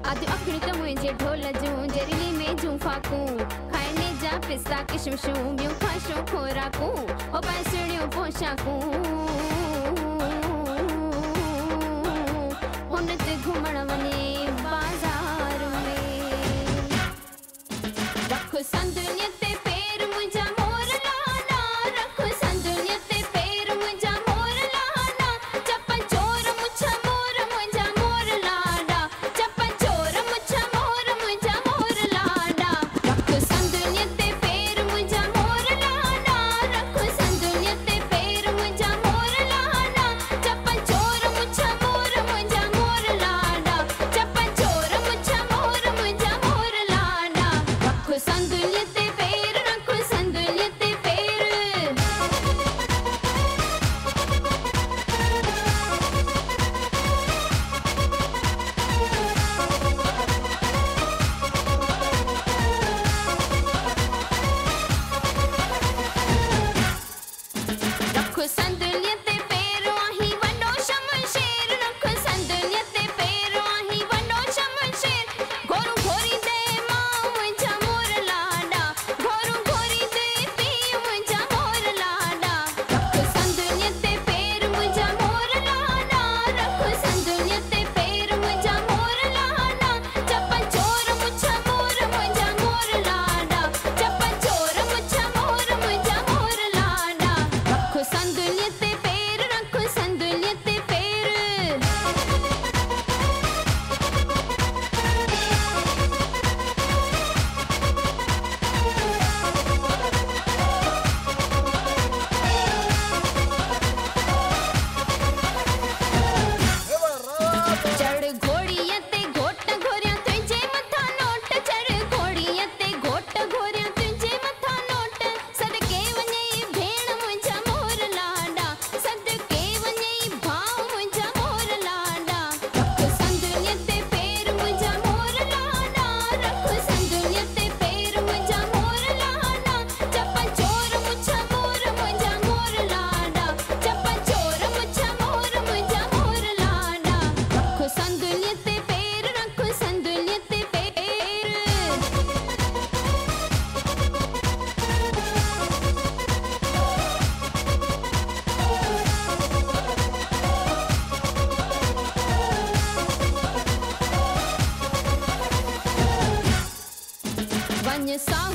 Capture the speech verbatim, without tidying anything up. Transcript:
अधु अखणी त मुंहिंजे ढोल जूं जरिली में जूं फाकूं खाइने जा पिस्ता किशमिशूं ॿियूं ख़ाशूं खोराकूं हो पैसड़ियूं पोशाकूं हुन ते घुमण वञे बाज़ार में रख संदुलियत ते पेर मुंहिंजा मोर लाना रख संदुलियत ते पेर मुंहिंजा मोर लाना चपन चोर मुछा मोर मुंहिंजा मोर लाडा चपन चोर मुछा मोर मुंहिंजा मोर लाडा रख संदुलियत ते पेर मुंहिंजा मोर लाना रख संदुलियत ते पेर मुंहिंजा मोर लाना चपन चोर मुछा मोर मुंहिंजा मोर लाडा चपन चोर मुछा मोर मुंहिंजा मोर लाडा रख संदुलियत ते पेर रख संदुलियत ते पेर रख संदुलियत ते पेर आहीं वॾो शमशेर रख संदुलियत ते पेर आहीं वॾो शमशेर घोरू घोरी दे मां मुंहिंजा मोर लाडा घोरू घोरी दे पीउ मुंहिंजा मोर लाडा रख संदुलियत ते पेर मुंहिंजा मोर लाडा रख संदुलियत ते पेर मुंहिंजा मोर लाडा चपन चोर मुछा मोर मुंहिंजा मोर लाडा चपन चोर मुछा मोर मुंहिंजा मोर लाडा रख संदुलियत ते पेर रख संदुलियत ते पेर चढ़ घोड़ीअ ते घोट घोरिया तुंहिंजे मथां नोट चढ़ घोड़ीअ ते घोट घोरिया तुंहिंजे मथां नोट सदके वञे भेण मुंहिंजा मोर लाडा सदके वञे भाउ मुंहिंजा मोर लाडा रख संदुलियत ते पेर मुंहिंजा मोर लाडा रख संदुलियत ते पेर मुंहिंजा मोर लाडा चपन चोर मुछा मोर मुंहिंजा मोर लाडा चपन चोर मुछा मोर मुंहिंजा मोर लाडा रख संदुलियत ते पेर रख संदुलियत ते पेर वञ सा